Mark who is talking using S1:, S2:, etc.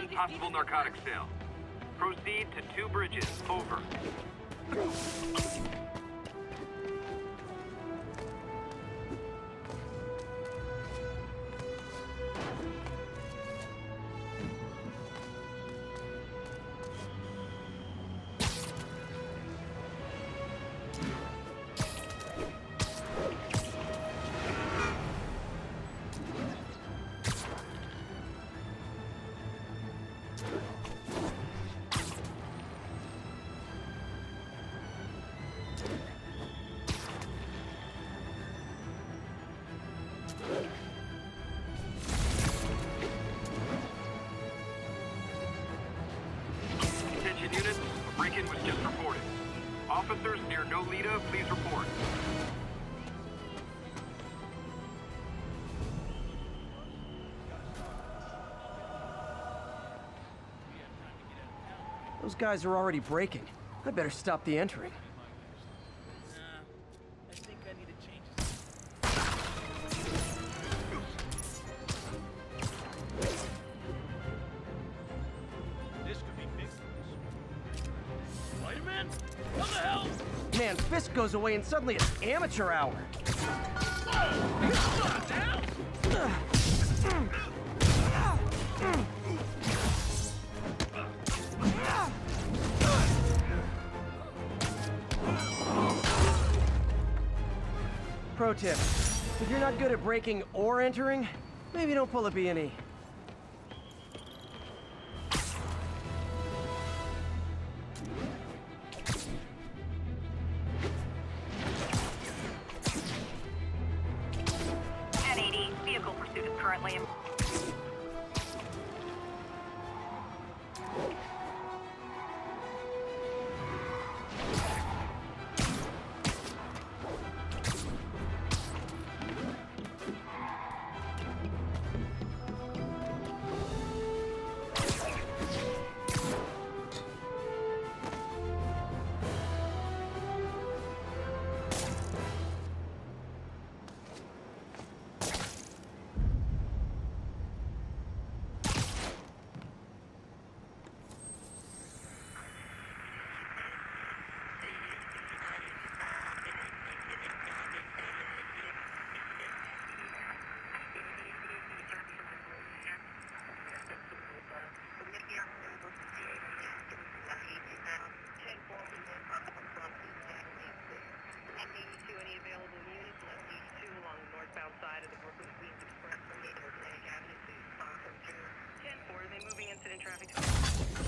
S1: 10 possible narcotic sale. Proceed to 2 bridges. Over. Units, a break-in was just reported. Officers near Nolita, please report.
S2: Those guys are already breaking. I better stop the entering.
S3: I think I need to change This could be big. Spider-Man? What the hell?
S2: Man, Fisk goes away and suddenly it's amateur hour. Pro tip, if you're not good at breaking or entering, maybe don't pull a B&E.
S4: At 80, vehicle pursuit is currently in... Side of the Brooklyn Queens Express from 8 Atlantic Avenue to 10-4, they moving incident traffic.